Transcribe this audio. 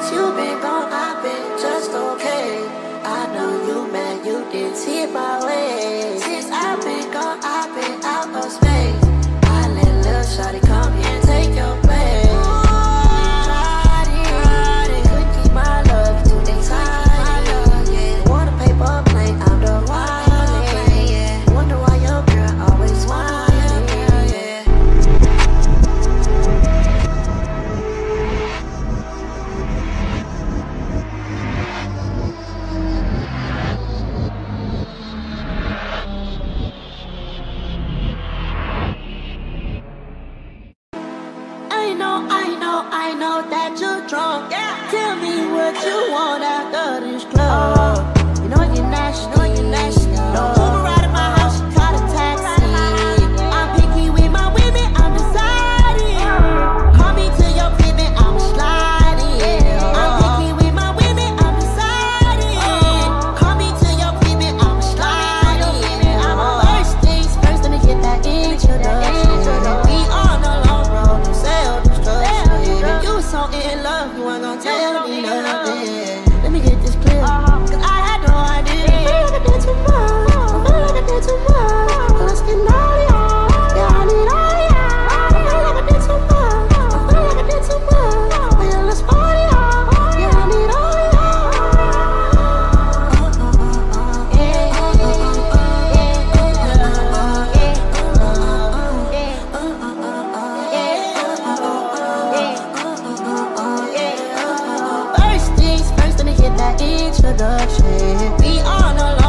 since you been gone, I've been just okay. I know you mad, you didn't see it my way. Since I've been gone, I've been out of space. I let little shawty come here and take your place. Couldn't keep my love too excited. Want a paper plane, I'm the one. Wonder why your girl always whining. I know that you're drunk. Yeah. Tell me what you want after this club. You know you're nasty. No Uber ride at my house, you call a taxi. I'm picky with my women, I'm deciding. Call me to your crib and I'm sliding. I'm picky with my women, I'm deciding. Call me to your crib and I'm sliding. First things first, let me get that introduction. We on the long road to sell this drugs. You so in love, you ain't gon' tell me nothing. Let me get this clear, cause I had no idea. I feel like I did too much. Let's get naughty, yeah, I need all y'all. I feel like I did too much. Yeah, let's party, yeah, I need all First things first, let me get that introduction. We on a